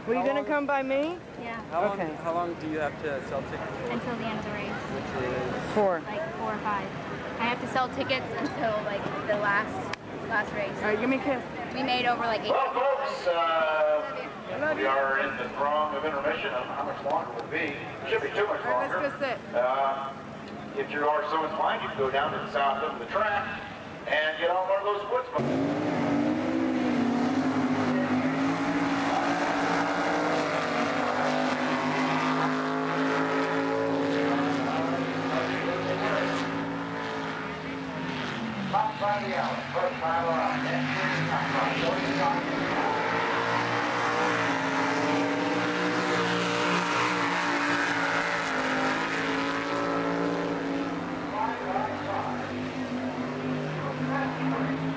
Were you going to come by me? Yeah. How long do you have to sell tickets for? Until the end of the race. Which is? 4. Like 4 or 5. I have to sell tickets until like the last race. All right, give me a kiss. We made over like 8. Well, folks, we are in the throng of intermission. I don't know how much longer it will be. It should be too much All right, longer. let's go sit. If you are so inclined, you can go down to the south end of the track and get on one of those woods buses. By the hour, first time around. Bye, bye, bye.